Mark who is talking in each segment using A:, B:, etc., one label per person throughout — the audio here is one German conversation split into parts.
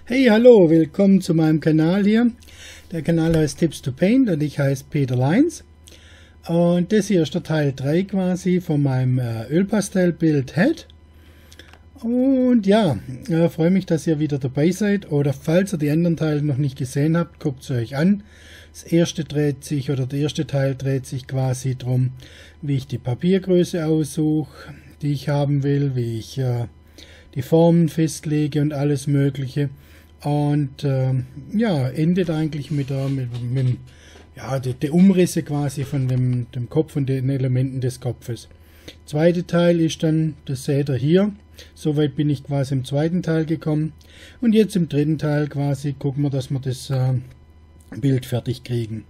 A: Hey, hallo, willkommen zu meinem Kanal hier. Der Kanal heißt Tips to Paint und ich heiße Peter Leins. Und das hier ist der Teil 3 quasi von meinem Ölpastellbild Head. Und ja, freue mich, dass ihr wieder dabei seid. Oder falls ihr die anderen Teile noch nicht gesehen habt, guckt es euch an. Der erste Teil dreht sich quasi darum, wie ich die Papiergröße aussuche, die ich haben will, wie ich die Formen festlege und alles Mögliche. Und ja, endet eigentlich mit der Umrisse quasi von dem Kopf und den Elementen des Kopfes. Zweite Teil ist dann, das seht ihr hier, soweit bin ich quasi im zweiten Teil gekommen. Und jetzt im dritten Teil quasi gucken wir, dass wir das Bild fertig kriegen.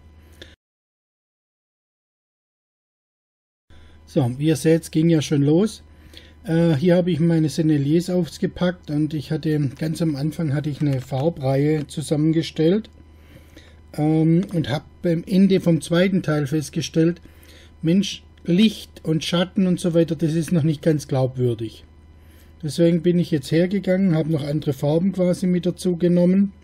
A: So, wie ihr seht, es ging ja schon los. Hier habe ich meine Senneliers aufgepackt und ich hatte ganz am Anfang eine Farbreihe zusammengestellt und habe beim Ende vom zweiten Teil festgestellt, Mensch, Licht und Schatten und so weiter, das ist noch nicht ganz glaubwürdig. Deswegen bin ich jetzt hergegangen, habe noch andere Farben quasi mit dazu genommen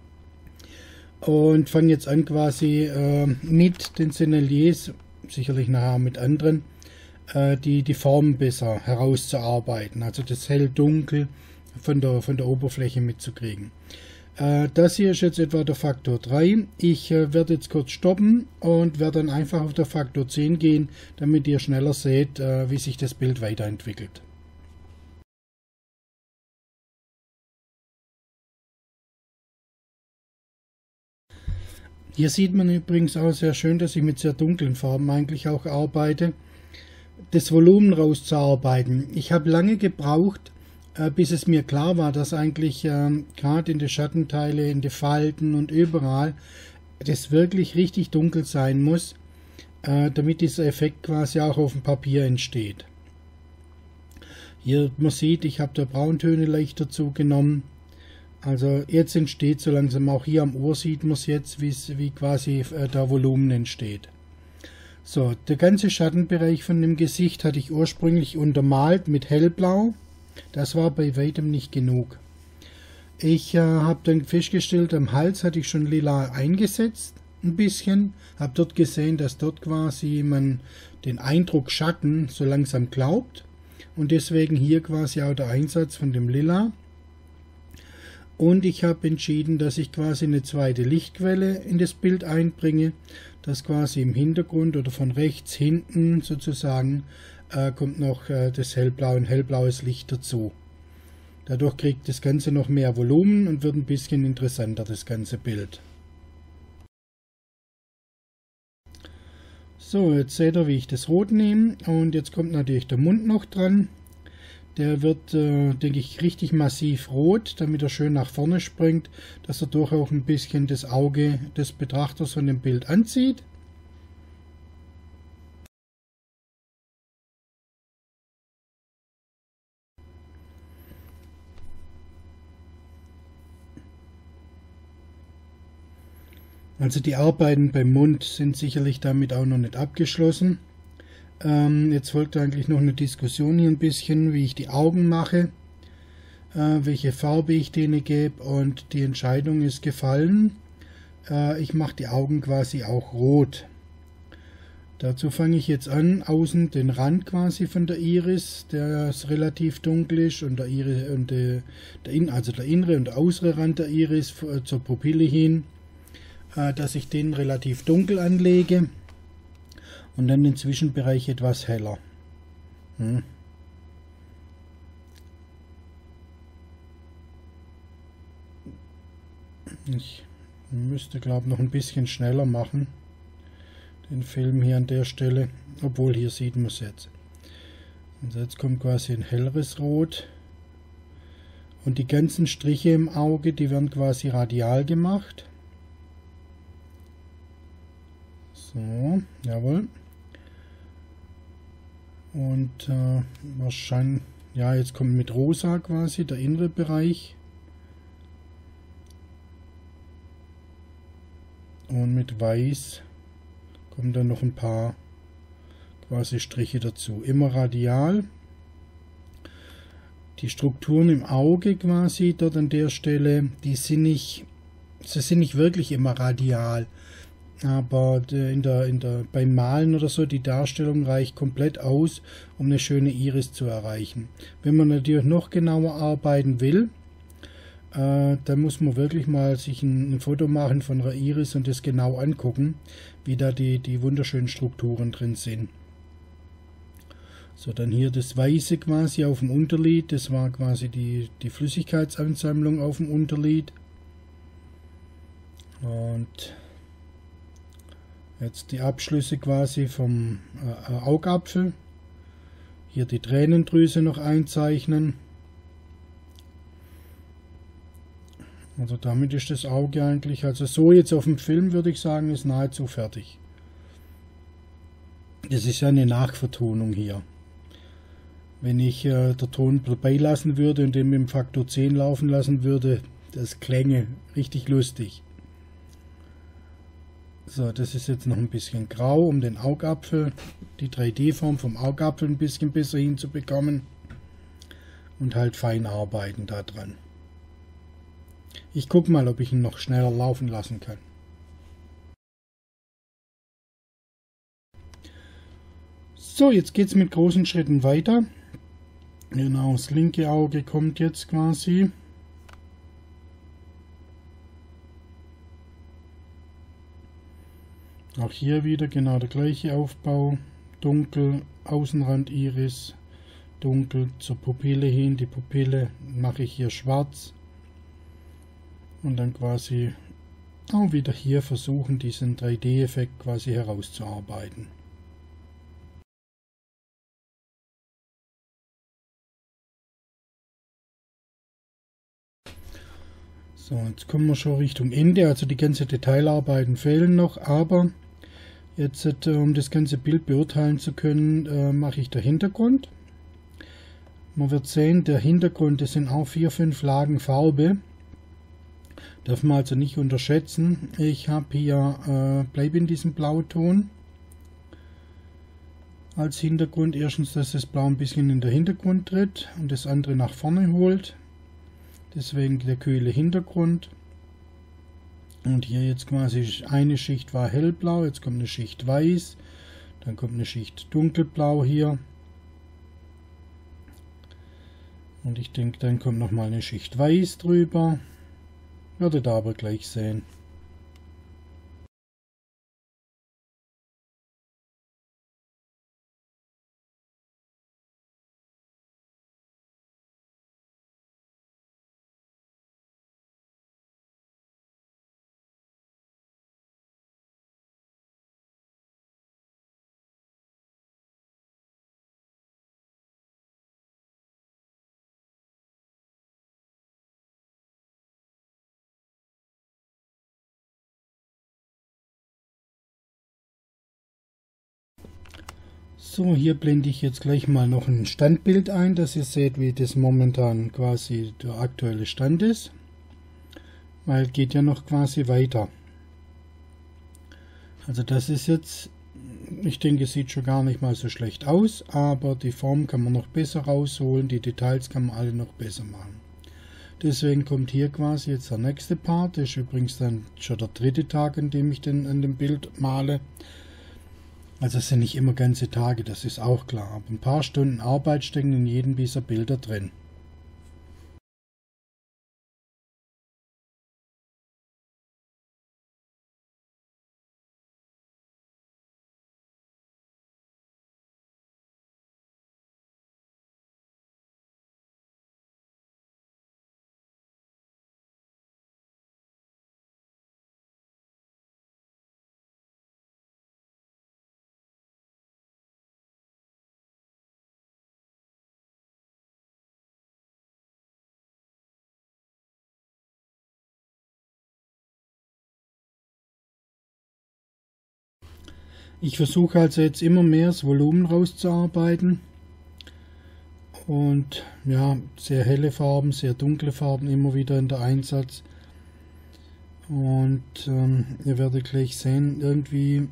A: und fange jetzt an quasi mit den Senneliers, sicherlich nachher mit anderen, die Formen besser herauszuarbeiten, also das Hell-Dunkel von der Oberfläche mitzukriegen. Das hier ist jetzt etwa der Faktor 3. Ich werde jetzt kurz stoppen und werde dann einfach auf der Faktor 10 gehen, damit ihr schneller seht, wie sich das Bild weiterentwickelt. Hier sieht man übrigens auch sehr schön, dass ich mit sehr dunklen Farben eigentlich auch arbeite. Das Volumen rauszuarbeiten. Ich habe lange gebraucht, bis es mir klar war, dass eigentlich gerade in den Schattenteile, in den Falten und überall das wirklich richtig dunkel sein muss, damit dieser Effekt quasi auch auf dem Papier entsteht. Hier, man sieht, ich habe da Brauntöne leicht dazu genommen. Also jetzt entsteht so langsam, auch hier am Ohr sieht man es jetzt, wie quasi da Volumen entsteht. So, der ganze Schattenbereich von dem Gesicht hatte ich ursprünglich untermalt mit hellblau. Das war bei weitem nicht genug. Ich habe dann festgestellt, am Hals hatte ich schon lila eingesetzt, ein bisschen. Habe dort gesehen, dass dort quasi man den Eindruck Schatten so langsam glaubt. Und deswegen hier quasi auch der Einsatz von dem Lila. Und ich habe entschieden, dass ich quasi eine zweite Lichtquelle in das Bild einbringe, dass quasi im Hintergrund oder von rechts hinten sozusagen kommt noch das Hellblau und hellblaues Licht dazu. Dadurch kriegt das Ganze noch mehr Volumen und wird ein bisschen interessanter, das ganze Bild. So, jetzt seht ihr, wie ich das Rot nehme, und jetzt kommt natürlich der Mund noch dran. Der wird, denke ich, richtig massiv rot, damit er schön nach vorne springt, dass er durch auch ein bisschen das Auge des Betrachters von dem Bild anzieht. Also die Arbeiten beim Mund sind sicherlich damit auch noch nicht abgeschlossen. Jetzt folgt eigentlich noch eine Diskussion hier ein bisschen, wie ich die Augen mache, welche Farbe ich denen gebe, und die Entscheidung ist gefallen. Ich mache die Augen quasi auch rot. Dazu fange ich jetzt an, außen den Rand quasi von der Iris, der ist relativ dunkel ist, und der innere und der äußere Rand der Iris zur Pupille hin, dass ich den relativ dunkel anlege. Und dann den Zwischenbereich etwas heller. Ich müsste, glaube ich, noch ein bisschen schneller machen, den Film hier an der Stelle. Obwohl, hier sieht man es jetzt. Also jetzt kommt quasi ein helleres Rot. Und die ganzen Striche im Auge, die werden quasi radial gemacht. So, jawohl. Und wahrscheinlich, ja, jetzt kommt mit rosa quasi der innere Bereich. Und mit weiß kommen dann noch ein paar quasi Striche dazu. Immer radial. die Strukturen im Auge quasi dort an der Stelle, sie sind nicht wirklich immer radial. Aber beim Malen oder so, die Darstellung reicht komplett aus, um eine schöne Iris zu erreichen. Wenn man natürlich noch genauer arbeiten will, dann muss man wirklich mal sich ein Foto machen von einer Iris und das genau angucken, wie da die wunderschönen Strukturen drin sind. So, dann hier das Weiße quasi auf dem Unterlid, das war quasi die Flüssigkeitsansammlung auf dem Unterlid. Und jetzt die Abschlüsse quasi vom Augapfel. Hier die Tränendrüse noch einzeichnen. Also damit ist das Auge eigentlich, also so jetzt auf dem Film würde ich sagen, ist nahezu fertig. Das ist ja eine Nachvertonung hier. Wenn ich der Ton dabei lassen würde und den mit dem Faktor 10 laufen lassen würde, das klänge richtig lustig. So, das ist jetzt noch ein bisschen grau, um den Augapfel, die 3D-Form vom Augapfel ein bisschen besser hinzubekommen. Und halt fein arbeiten da dran. Ich gucke mal, ob ich ihn noch schneller laufen lassen kann. So, jetzt geht es mit großen Schritten weiter. Genau, das linke Auge kommt jetzt quasi. Auch hier wieder genau der gleiche Aufbau. Dunkel, Außenrand Iris, dunkel zur Pupille hin. Die Pupille mache ich hier schwarz. Und dann quasi auch wieder hier versuchen, diesen 3D-Effekt quasi herauszuarbeiten. So, jetzt kommen wir schon Richtung Ende, also die ganzen Detailarbeiten fehlen noch, aber jetzt, um das ganze Bild beurteilen zu können, mache ich den Hintergrund. Man wird sehen, der Hintergrund, das sind auch 4-5 Lagen Farbe. Darf man also nicht unterschätzen. Ich habe hier, bleibe in diesem Blauton als Hintergrund. Erstens, dass das Blau ein bisschen in den Hintergrund tritt und das andere nach vorne holt. Deswegen der kühle Hintergrund. Und hier jetzt quasi eine Schicht war hellblau, jetzt kommt eine Schicht weiß, dann kommt eine Schicht dunkelblau hier. Und ich denke, dann kommt nochmal eine Schicht weiß drüber. Werdet ihr aber gleich sehen. So, hier blende ich jetzt gleich mal noch ein Standbild ein, dass ihr seht, wie das momentan quasi der aktuelle Stand ist. Weil geht ja noch quasi weiter. Also das ist jetzt, ich denke, es sieht schon gar nicht mal so schlecht aus, aber die Form kann man noch besser rausholen, die Details kann man alle noch besser machen. Deswegen kommt hier quasi jetzt der nächste Part, das ist übrigens dann schon der dritte Tag, an dem ich an dem Bild male. Also es sind nicht immer ganze Tage, das ist auch klar, aber ein paar Stunden Arbeit stecken in jedem dieser Bilder drin. Ich versuche also jetzt immer mehr das Volumen rauszuarbeiten und ja, sehr helle Farben, sehr dunkle Farben immer wieder in der Einsatz. Und ihr werdet gleich sehen, irgendwie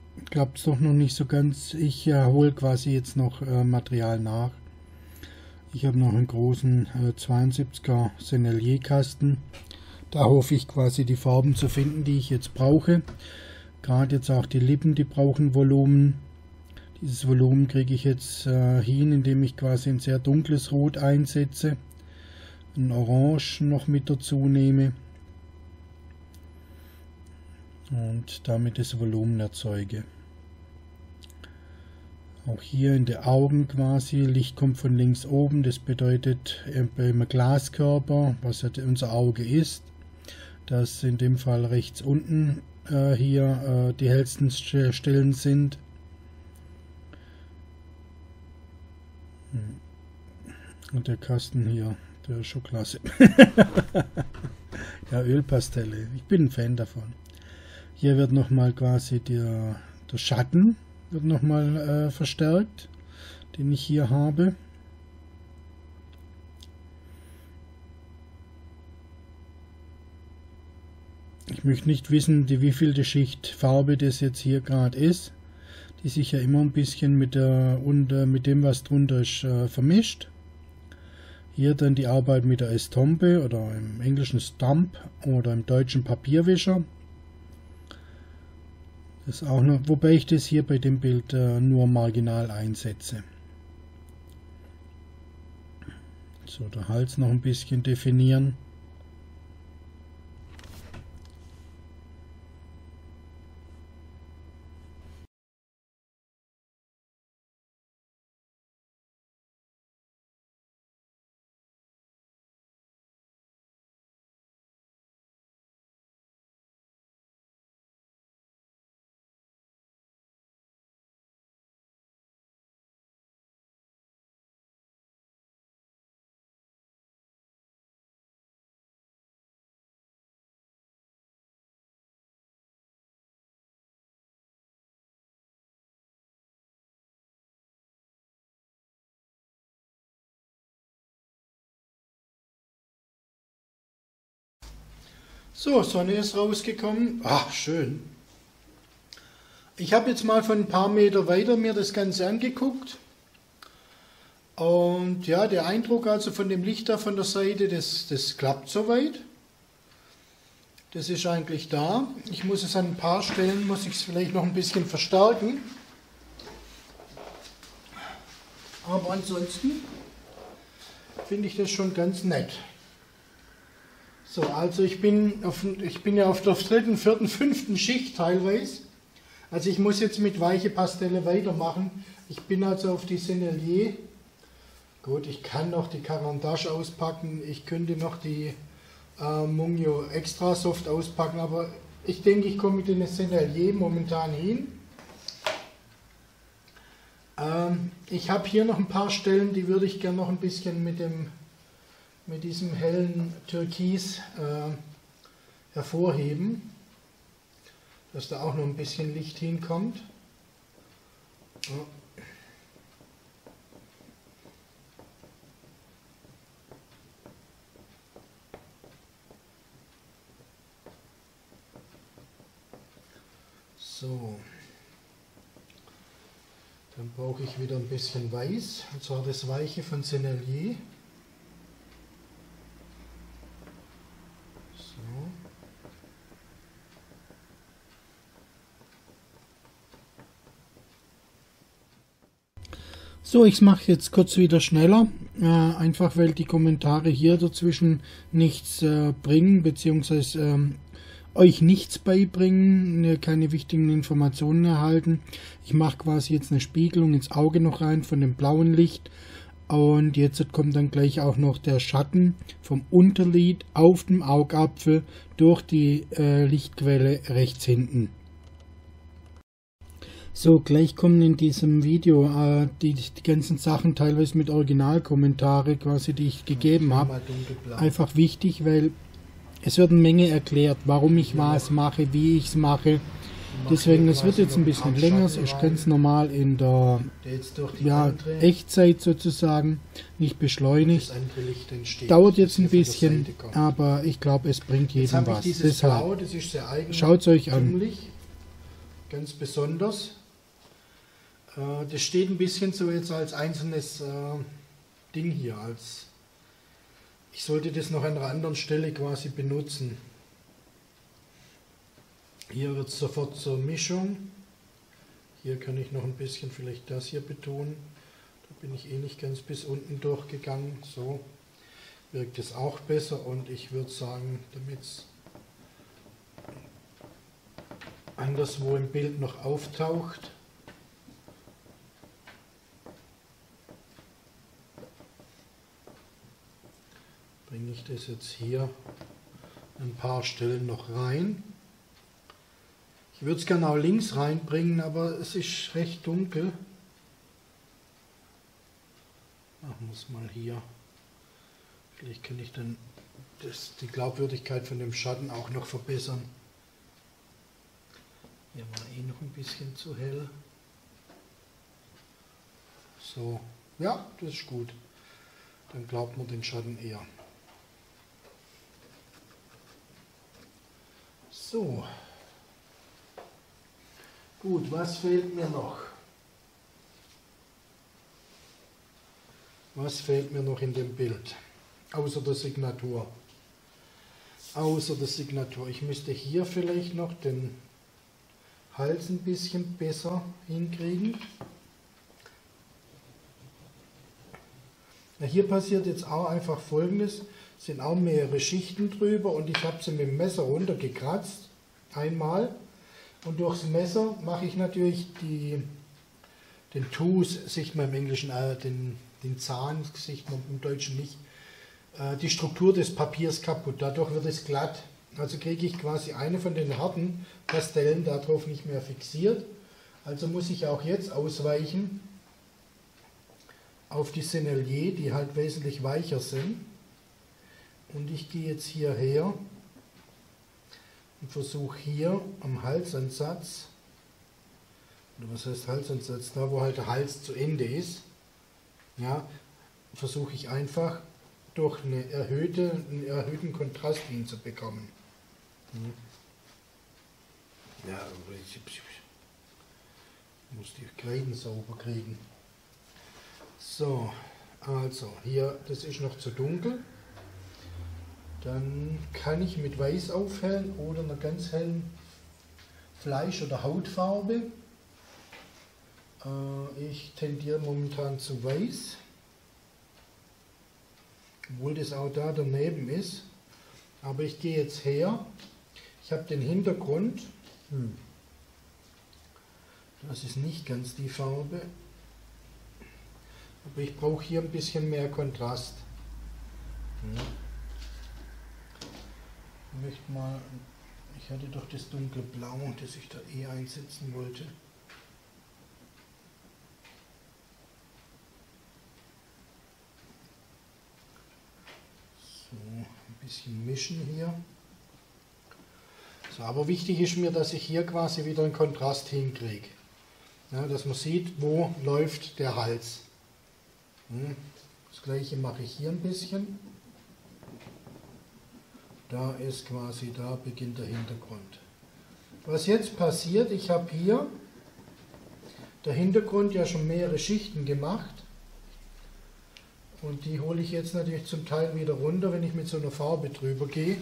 A: klappt es doch noch nicht so ganz. Ich hole quasi jetzt noch Material nach. Ich habe noch einen großen 72er Sennelier Kasten. Da hoffe ich quasi die Farben zu finden, die ich jetzt brauche. Gerade jetzt auch die Lippen, die brauchen Volumen. Dieses Volumen kriege ich jetzt hin, indem ich quasi ein sehr dunkles Rot einsetze. Ein Orange noch mit dazu nehme. Und damit das Volumen erzeuge. Auch hier in den Augen quasi, Licht kommt von links oben, das bedeutet beim Glaskörper, was ja unser Auge ist, dass in dem Fall rechts unten hier die hellsten Stellen sind. Und der Kasten hier, der ist schon klasse. Ja, Ölpastelle, ich bin ein Fan davon. Hier wird nochmal quasi der Schatten wird nochmal verstärkt, den ich hier habe. Ich möchte nicht wissen, wie viel die Schicht Farbe das jetzt hier gerade ist, die sich ja immer ein bisschen mit dem, was drunter ist, vermischt. Hier dann die Arbeit mit der Estompe oder im Englischen Stump oder im Deutschen Papierwischer. Das auch noch, wobei ich das hier bei dem Bild nur marginal einsetze. So, der Hals noch ein bisschen definieren. So, Sonne ist rausgekommen. Ach, schön. Ich habe jetzt mal von ein paar Meter weiter mir das Ganze angeguckt. Und ja, der Eindruck also von dem Licht da von der Seite, das klappt soweit. Das ist eigentlich da. Ich muss es an ein paar Stellen, muss ich es vielleicht noch ein bisschen verstärken. Aber ansonsten finde ich das schon ganz nett. So, also ich bin ja auf der dritten, vierten, fünften Schicht teilweise. Also ich muss jetzt mit weiche Pastelle weitermachen. Ich bin also auf die Sennelier. Gut, ich kann noch die Carandache auspacken. Ich könnte noch die Mungyo Extra Soft auspacken. Aber ich denke, ich komme mit den Sennelier momentan hin. Ich habe hier noch ein paar Stellen, die würde ich gerne noch ein bisschen mit diesem hellen Türkis hervorheben, dass da auch noch ein bisschen Licht hinkommt. Ja. So, dann brauche ich wieder ein bisschen Weiß, und zwar das Weiche von Sennelier. So, ich mache jetzt kurz wieder schneller, einfach weil die Kommentare hier dazwischen nichts bringen, beziehungsweise euch nichts beibringen, keine wichtigen Informationen erhalten. Ich mache quasi jetzt eine Spiegelung ins Auge noch rein von dem blauen Licht und jetzt kommt dann gleich auch noch der Schatten vom Unterlid auf dem Augapfel durch die Lichtquelle rechts hinten. So, gleich kommen in diesem Video die ganzen Sachen teilweise mit Originalkommentare quasi, die ich gegeben habe. Einfach wichtig, weil es wird eine Menge erklärt, warum ich was mache, wie ich es mache. Deswegen, es wird jetzt ein bisschen länger, es ist ganz normal in der Echtzeit sozusagen, nicht beschleunigt. Dauert jetzt ein bisschen, aber ich glaube, es bringt jedem was. Deshalb, schaut es euch an. Ganz besonders. Das steht ein bisschen so jetzt als einzelnes Ding hier, ich sollte das noch an einer anderen Stelle quasi benutzen. Hier wird es sofort zur Mischung. Hier kann ich noch ein bisschen vielleicht das hier betonen. Da bin ich eh nicht ganz bis unten durchgegangen. So wirkt es auch besser und ich würde sagen, damit es anderswo im Bild noch auftaucht, bringe ich das jetzt hier ein paar Stellen noch rein. Ich würde es gerne auch links reinbringen, aber es ist recht dunkel. Machen wir es mal hier. Vielleicht kann ich dann die Glaubwürdigkeit von dem Schatten auch noch verbessern. Hier war eh noch ein bisschen zu hell. So, ja, das ist gut. Dann glaubt man den Schatten eher. So. Gut, was fehlt mir noch? Was fehlt mir noch in dem Bild? Außer der Signatur. Außer der Signatur. Ich müsste hier vielleicht noch den Hals ein bisschen besser hinkriegen. Na, hier passiert jetzt auch einfach Folgendes. Es sind auch mehrere Schichten drüber und ich habe sie mit dem Messer runtergekratzt. Einmal. Und durchs Messer mache ich natürlich den Tooth, sieht man im Englischen, den Zahn, sieht man im Deutschen nicht, die Struktur des Papiers kaputt. Dadurch wird es glatt. Also kriege ich quasi eine von den harten Pastellen darauf nicht mehr fixiert. Also muss ich auch jetzt ausweichen auf die Sennelier, die halt wesentlich weicher sind. Und ich gehe jetzt hierher und versuche hier am Halsansatz, oder was heißt Halsansatz, da wo halt der Hals zu Ende ist, ja, versuche ich einfach durch einen erhöhten Kontrast hinzubekommen. Ja, aber ich muss die Kreiden sauber kriegen. So, also hier, das ist noch zu dunkel. Dann kann ich mit Weiß aufhellen oder einer ganz hellen Fleisch- oder Hautfarbe. Ich tendiere momentan zu Weiß, obwohl das auch da daneben ist. Aber ich gehe jetzt her, ich habe den Hintergrund, das ist nicht ganz die Farbe, aber ich brauche hier ein bisschen mehr Kontrast. Ich möchte mal, ich hatte doch das dunkelblau, das ich da eh einsetzen wollte. So, ein bisschen mischen hier. So, aber wichtig ist mir, dass ich hier quasi wieder einen Kontrast hinkriege. Ja, dass man sieht, wo läuft der Hals. Das gleiche mache ich hier ein bisschen. Da ist quasi, da beginnt der Hintergrund. Was jetzt passiert, ich habe hier der Hintergrund ja schon mehrere Schichten gemacht. Und die hole ich jetzt natürlich zum Teil wieder runter, wenn ich mit so einer Farbe drüber gehe.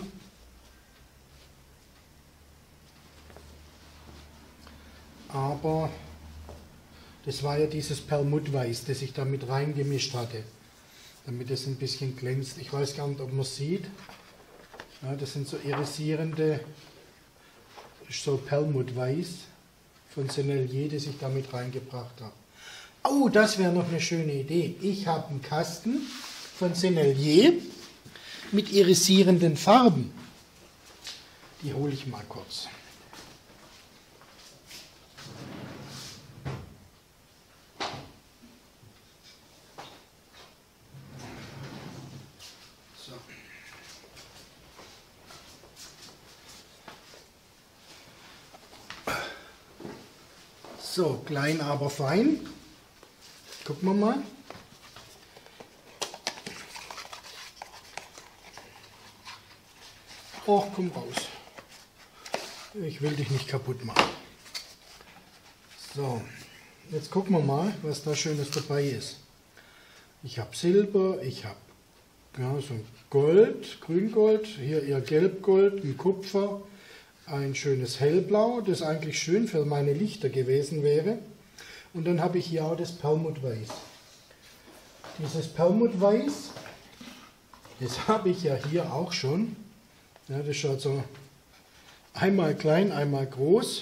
A: Aber das war ja dieses Perlmuttweiß, das ich da mit reingemischt hatte, damit es ein bisschen glänzt. Ich weiß gar nicht, ob man es sieht. Ja, das sind so irisierende, so Perlmuttweiß von Sennelier, das ich da mit reingebracht habe. Oh, das wäre noch eine schöne Idee. Ich habe einen Kasten von Sennelier mit irisierenden Farben. Die hole ich mal kurz. So, klein aber fein. Gucken wir mal. Och, komm raus. Ich will dich nicht kaputt machen. So, jetzt gucken wir mal, was da Schönes dabei ist. Ich habe Silber, ich habe ja, so Gold, Grüngold, hier eher Gelbgold, ein Kupfer, ein schönes Hellblau, das eigentlich schön für meine Lichter gewesen wäre. Und dann habe ich hier auch das Perlmuttweiß. Dieses Perlmuttweiß, das habe ich ja hier auch schon. Ja, das schaut so einmal klein, einmal groß.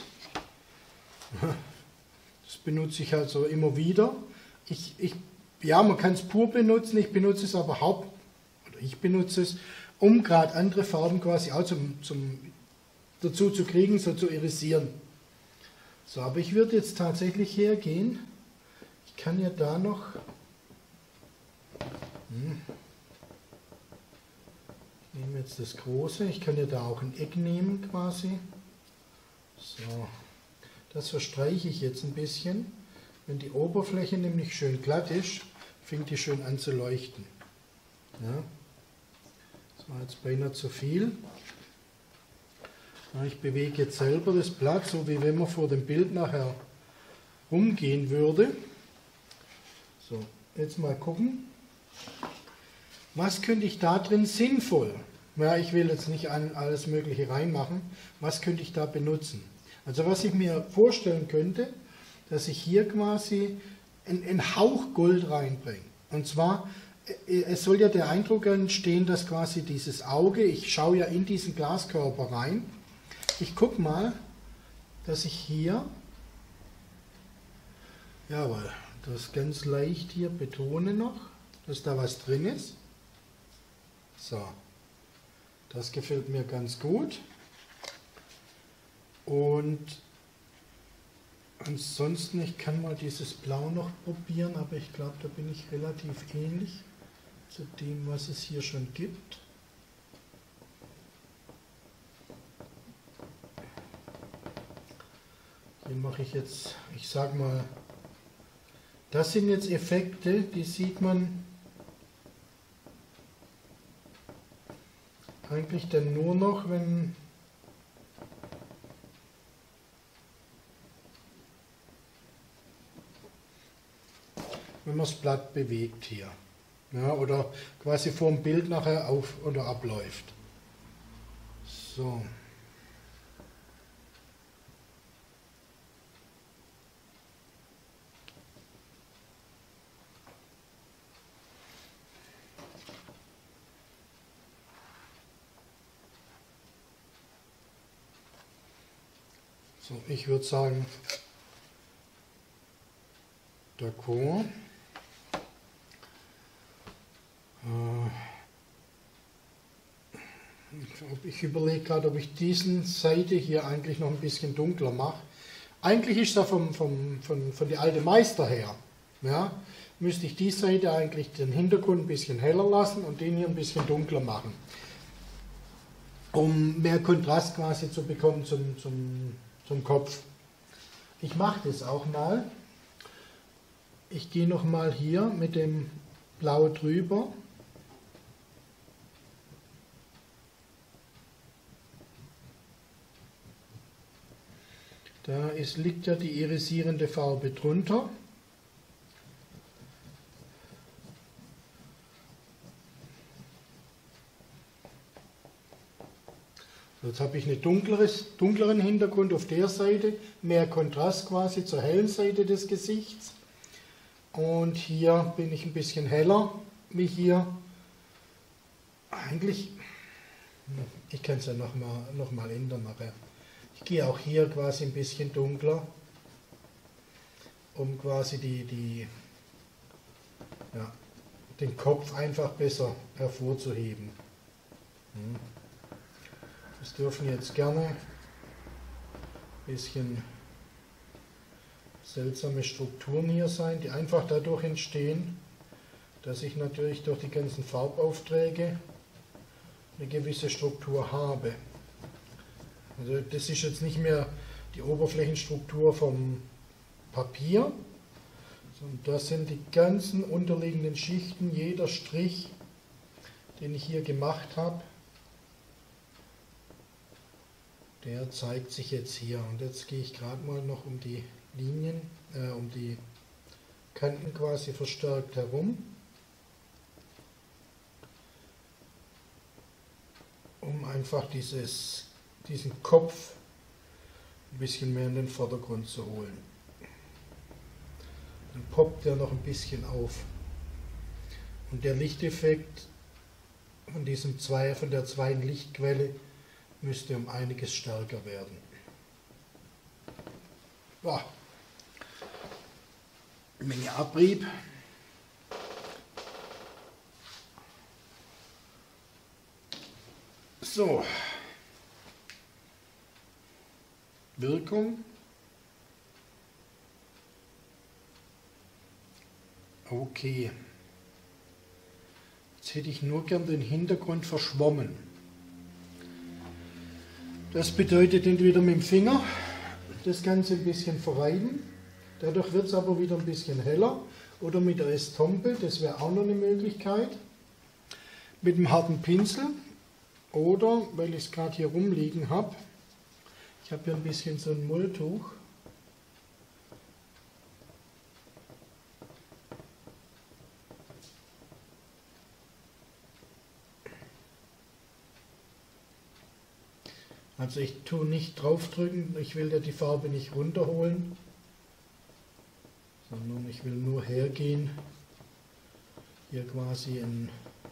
A: Das benutze ich also immer wieder. Ja, man kann es pur benutzen, ich benutze es aber ich benutze es, um gerade andere Farben quasi auch dazu zu kriegen, so zu irisieren. So, aber ich würde jetzt tatsächlich hergehen. Ich kann ja da noch ich nehme jetzt das große, ich kann ja da auch ein Eck nehmen quasi. So, das verstreiche ich jetzt ein bisschen. Wenn die Oberfläche nämlich schön glatt ist, fängt die schön an zu leuchten. Ja. Das war jetzt beinahe zu viel. Ja, ich bewege jetzt selber das Blatt, so wie wenn man vor dem Bild nachher rumgehen würde. So, jetzt mal gucken. Was könnte ich da drin sinnvoll? Ja, ich will jetzt nicht alles Mögliche reinmachen. Was könnte ich da benutzen? Also was ich mir vorstellen könnte, dass ich hier quasi einen Hauch Gold reinbringe. Und zwar, es soll ja der Eindruck entstehen, dass quasi dieses Auge, ich schaue ja in diesen Glaskörper rein. Ich gucke mal, dass ich hier, jawohl, das ganz leicht hier betone noch, dass da was drin ist. So, das gefällt mir ganz gut. Und ansonsten, ich kann mal dieses Blau noch probieren, aber ich glaube, da bin ich relativ ähnlich zu dem, was es hier schon gibt. Hier mache ich jetzt, ich sage mal, das sind jetzt Effekte, die sieht man eigentlich dann nur noch, wenn man das Blatt bewegt hier. Ja, oder quasi vor dem Bild nachher auf oder abläuft. So. So, ich würde sagen, d'accord. Ich überlege gerade, ob ich diesen Seite hier eigentlich noch ein bisschen dunkler mache. Eigentlich ist das von der alten Meister her. Ja, müsste ich die Seite eigentlich den Hintergrund ein bisschen heller lassen und den hier ein bisschen dunkler machen. Um mehr Kontrast quasi zu bekommen zum Kopf. Ich mache das auch mal. Ich gehe nochmal hier mit dem Blau drüber. Da liegt ja die irisierende Farbe drunter. Jetzt habe ich einen dunkleren Hintergrund auf der Seite, mehr Kontrast quasi zur hellen Seite des Gesichts. Und hier bin ich ein bisschen heller, wie hier. Eigentlich, ich kann es ja noch mal ändern nachher. Ich gehe auch hier quasi ein bisschen dunkler, um quasi den Kopf einfach besser hervorzuheben. Das dürfen jetzt gerne ein bisschen seltsame Strukturen hier sein, die einfach dadurch entstehen, dass ich natürlich durch die ganzen Farbaufträge eine gewisse Struktur habe. Also das ist jetzt nicht mehr die Oberflächenstruktur vom Papier, sondern das sind die ganzen unterliegenden Schichten, jeder Strich, den ich hier gemacht habe, der zeigt sich jetzt hier. Und jetzt gehe ich gerade mal noch um die Linien, um die Kanten quasi verstärkt herum. um einfach diesen Kopf ein bisschen mehr in den Vordergrund zu holen. Dann poppt er noch ein bisschen auf. Und der Lichteffekt von der zweiten Lichtquelle müsste um einiges stärker werden. Ja. Menge Abrieb. So. Wirkung. Okay. Jetzt hätte ich nur gern den Hintergrund verschwommen. Das bedeutet entweder mit dem Finger das Ganze ein bisschen verreiben, dadurch wird es aber wieder ein bisschen heller, oder mit der Estompe, das wäre auch noch eine Möglichkeit, mit einem harten Pinsel, oder, weil ich es gerade hier rumliegen habe, ich habe hier ein bisschen so ein Mulltuch, also ich tue nicht draufdrücken, ich will ja die Farbe nicht runterholen, sondern ich will nur hergehen, hier quasi einen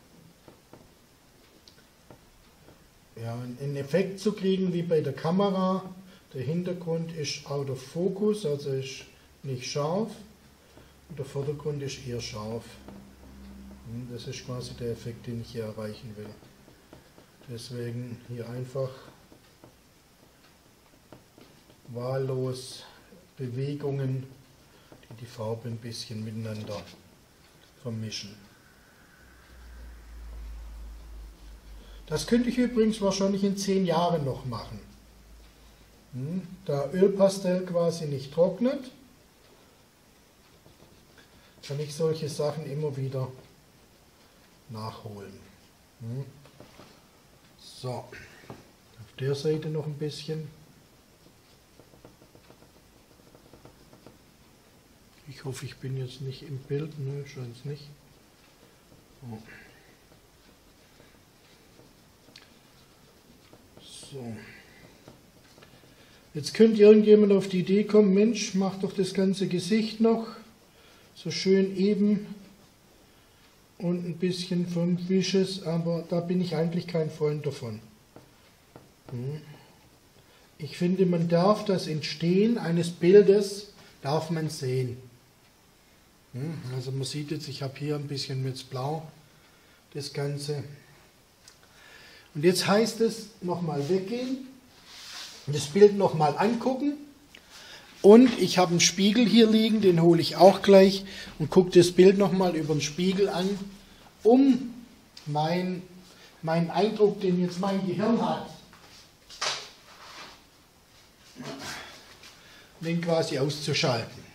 A: Effekt zu kriegen wie bei der Kamera. Der Hintergrund ist out of focus, also ist nicht scharf, und der Vordergrund ist eher scharf. Das ist quasi der Effekt, den ich hier erreichen will. Deswegen hier einfach wahllos Bewegungen, die die Farbe ein bisschen miteinander vermischen. Das könnte ich übrigens wahrscheinlich in 10 Jahren noch machen. Da Ölpastell quasi nicht trocknet, kann ich solche Sachen immer wieder nachholen. So, auf der Seite noch ein bisschen. Ich hoffe, ich bin jetzt nicht im Bild, ne, scheint es nicht. Oh. So. Jetzt könnte irgendjemand auf die Idee kommen, Mensch, mach doch das ganze Gesicht noch so schön eben und ein bisschen vom Wisches, aber da bin ich eigentlich kein Freund davon. Ich finde, man darf das Entstehen eines Bildes, darf man sehen. Also man sieht jetzt, ich habe hier ein bisschen mit Blau das Ganze. Und jetzt heißt es, nochmal weggehen, das Bild nochmal angucken. Und ich habe einen Spiegel hier liegen, den hole ich auch gleich und gucke das Bild nochmal über den Spiegel an, um meinen Eindruck, den jetzt mein Gehirn hat, den quasi auszuschalten.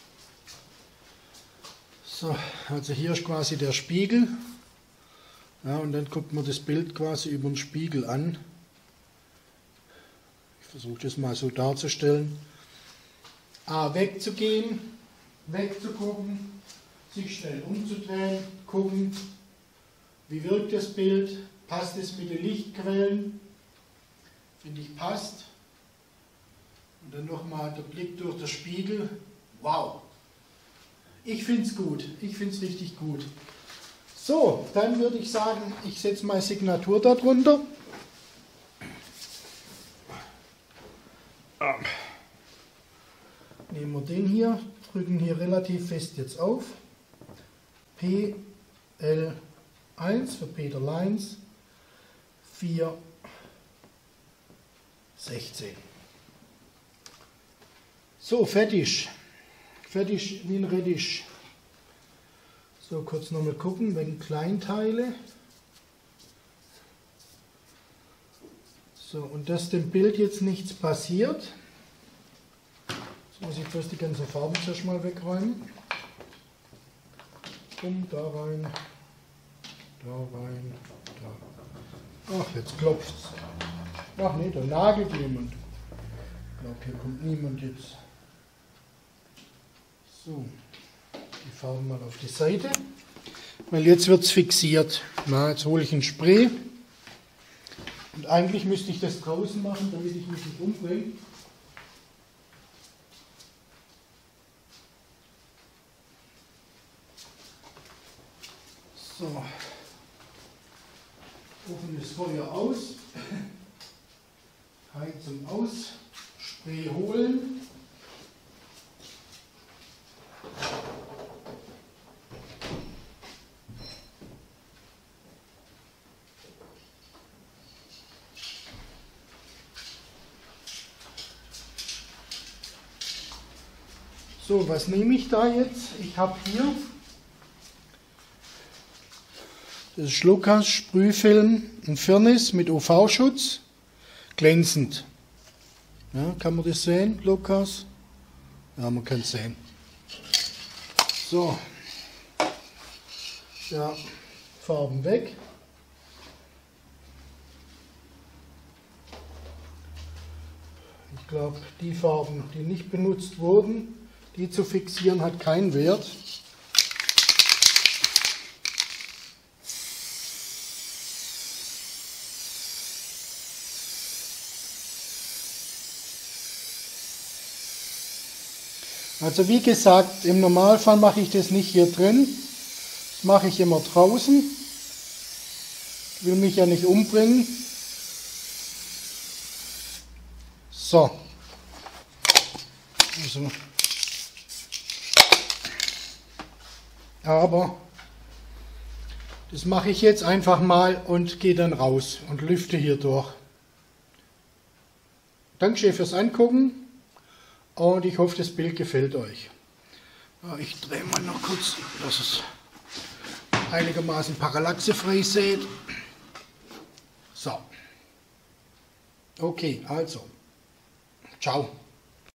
A: So, also hier ist quasi der Spiegel. Ja, und dann guckt man das Bild quasi über den Spiegel an. Ich versuche das mal so darzustellen. Wegzugehen, wegzugucken, sich schnell umzudrehen, gucken, wie wirkt das Bild, passt es mit den Lichtquellen, finde ich passt. Und dann nochmal der Blick durch den Spiegel, wow, ich finde es gut, ich finde es richtig gut. So, dann würde ich sagen, ich setze meine Signatur darunter. Nehmen wir den hier, drücken hier relativ fest jetzt auf. PL1 für Peter Lines 416. So, fertig. Fertig wie ein Rettich. So, kurz nochmal gucken, wegen Kleinteile. So, und dass dem Bild jetzt nichts passiert. Jetzt muss ich bloß die ganzen Farben zuerst mal wegräumen. Da rein, da. Ach, jetzt klopft es. Ach nee, da nagelt jemand. Ich glaube, hier kommt niemand jetzt. So, die Farben mal auf die Seite, weil jetzt wird es fixiert. Na, jetzt hole ich ein Spray Und eigentlich müsste ich das draußen machen, damit ich mich nicht umbringe. So, Ofen ist Feuer aus, Heizung aus, Spray holen. So, was nehme ich da jetzt? Ich habe hier das ist Lucas Sprühfilm, ein Firnis mit UV-Schutz, glänzend. Ja, kann man das sehen, Lucas? Ja, man kann es sehen. So, ja, Farben weg. Ich glaube, die Farben, die nicht benutzt wurden, die zu fixieren, hat keinen Wert. Also wie gesagt, im Normalfall mache ich das nicht hier drin, das mache ich immer draußen. Ich will mich ja nicht umbringen. So. Also. Aber das mache ich jetzt einfach mal und gehe dann raus und lüfte hier durch. Dankeschön fürs Angucken. Und ich hoffe, das Bild gefällt euch. Ja, ich drehe mal noch kurz, dass es einigermaßen parallaxefrei seht. So. Okay, also. Ciao.